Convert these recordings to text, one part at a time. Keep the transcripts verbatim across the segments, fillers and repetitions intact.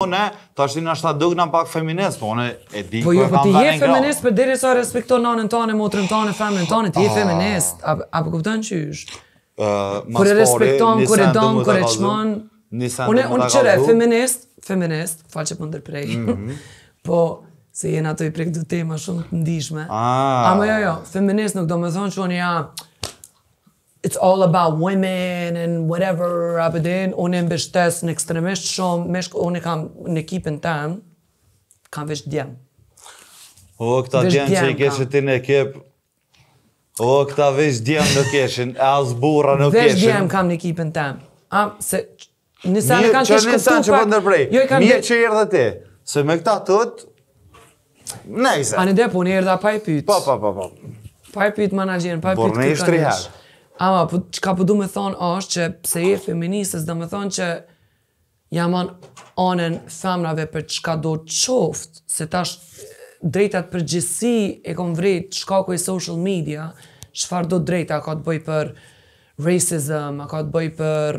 une, ta shti nashta dugna pak feminist, po une e di Po ku jo, e po kam ti je vënë grad. feminist për deri sa respekton nanën tane, motrën tane, femrën tane, ti je feminist. Apo apo kupton qysh? Kur e respekton, kur e dom, kur e çmon. Unë unë çere feminist, feminist, fal që po ndërprej. Po se jena ato i prek dy tema shumë të ndihshme. Ama jo, jo, feminist nuk do me thonë që unë ja it's all about women and whatever, apo din, unë e mbështes në ekstremisht shumë, meshk, unë kam në ekipin tem, kam veç djem. O, këta djem që i keshe ti në ekip, o, këta veç djem në keshin, as burra në keshin. Veç djem kam në ekipin tem. A, se, nisa në kanë të shkuptu Nisan që po ndërprej, mirë që i erdhe ti, se me këta tut, nejse. A në depo, unë erdha pa i pyt. Pa, pa, pa, pa. Pa i pyt managerin, pa i pyt Por ne ishtë triher. Ama, që ka po du me thonë është që pse je feministës, do me thonë që jam anë anën femrave për çka do qoftë, se tash drejtat përgjithsi e kom vrejt shkaku i social media, çfarë do drejta ka të bëj për racism, ka të bëj për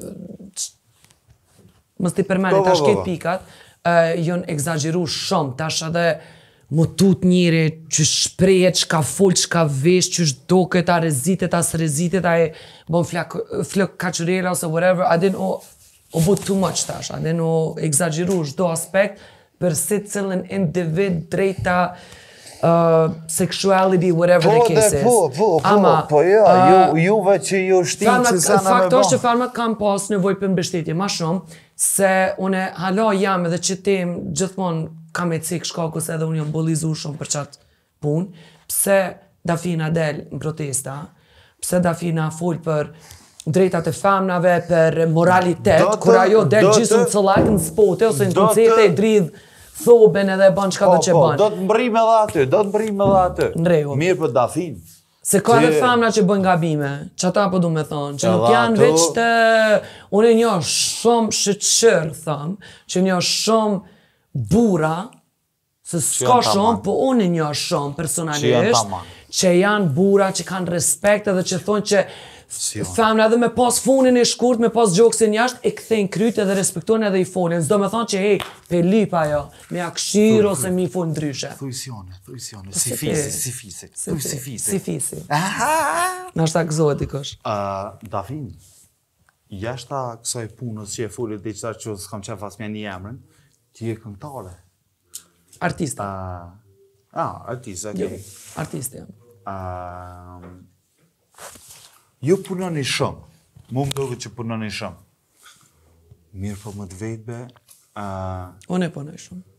mos t'i përmeni, tash këtë pikat, jon egzageru shumë, tash edhe më tut njëri që shprejet, që ka full, që ka vesh, që shdoket, a rezitet, a së rezitet, a e bon flak, flok kachurera ose whatever, a din o, o bu too much tash, a din o egzageru shdo aspekt për si cilën individ drejta uh, sexuality, whatever the case is. Po, po, po, Ama, po, jo, uh, juve që ju shtinë që sa në me bon. Fakt është që farmat kam pas nevoj për mbështetje ma shumë, se une hala jam edhe që tem gjithmonë kam e cik shkakus edhe unë jam bolizu shumë për qatë pun, pse Dafina del në protesta, pse Dafina full për drejtat e femnave, për moralitet, kur ajo del gjysëm cëllak në spote, ose në koncerte e dridh thoben edhe e ban qka do që ban. Do të mbrim edhe aty, do të mbrim edhe aty. Në rregull. Mirë për Dafin. Se ka dhe femna që bëjnë gabime, që ata po du me thonë, që nuk janë veç të... Unë një shumë shëqër, thëmë, që një shumë bura, se s'ka shumë, po unë një shumë personalisht, që janë bura, që kanë respekt edhe që thonë që femna edhe me pas funin e shkurt, me pas gjoksin jashtë, e këthejnë kryt edhe respektojnë edhe i folin. S'do me thonë që hej, pe lipa jo, me akshir ose mi fun ndryshe. Thujsione, thujsione, si fisi, si fisi, thuj si fisi. Si fisi. Nashta gëzohet dikosh. Dafin, jashta kësaj punës që e fullit dhe qëta që s'kam qef as me një emrin, ti e këngtare. Artista. Ah, artista, okej. Artista jam. Ju punoni shumë, mu më doke që punoni shumë. Mirë po më të vetëbe... Unë e punoj shumë.